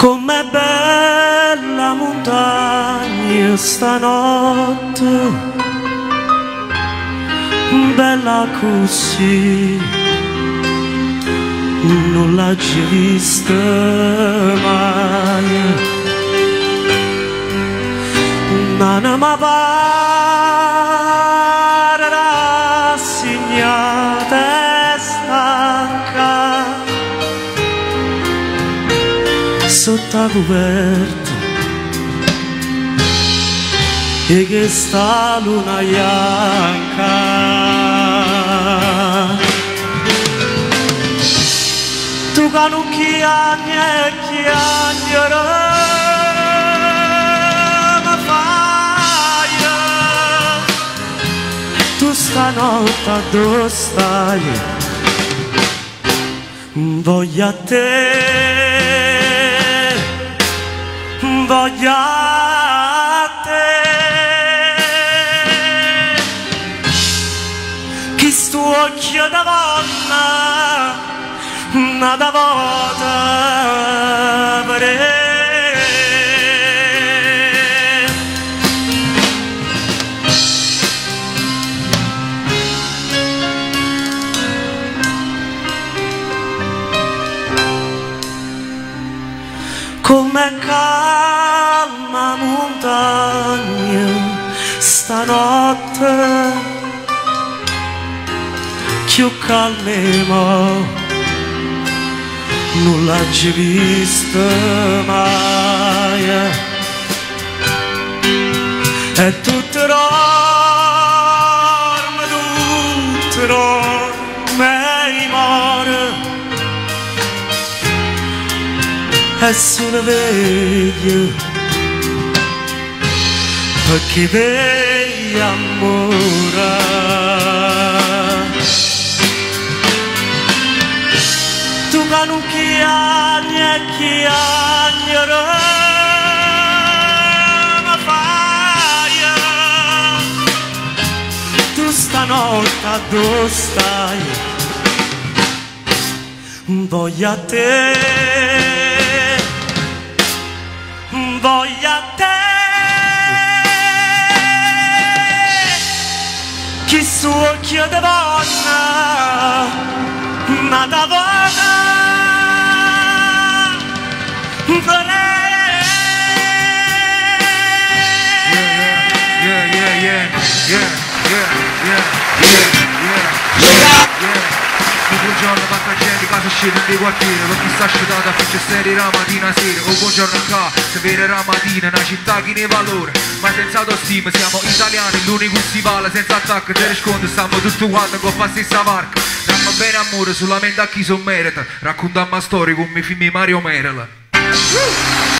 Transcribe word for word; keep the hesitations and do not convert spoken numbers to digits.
Com'è bella montagna stanotte, bella così, non l'ho già vista mai. Non mi pare rassegnata e stanca sotto la coperta e che sta luna bianca. Tu che non chiami e chiamere mi fai, tu stanotte dove stai? Voglio a te, voglio a te, chi sto occhio da donna, nada volta per come calma montagna stanotte, più calma non l'ho già vista mai. E tutto dorme, tutto dorme e muore, e sono veglia perché veglia amore. Tu che non chiami e chiamere mi fai, tu stanotte dove stai? Voglio a te, voglio a te, chi suo occhio di donna, ma da donna vorrei. Yeah, yeah, yeah, yeah, yeah, yeah, yeah, yeah, yeah, yeah. Buongiorno tanta gente, casa scende di quartiere, con chi sta asciugata faccia serie la mattina sera. O buongiorno qua, se vede la mattina, una città che ne valore, ma senza autostima, siamo italiani, l'unico si parla senza attacco, te risconde, stiamo tutti quanti con la stessa marca. Dammi bene amore, solamente a chi son merita, raccontammo storie come i film di Mario Merela.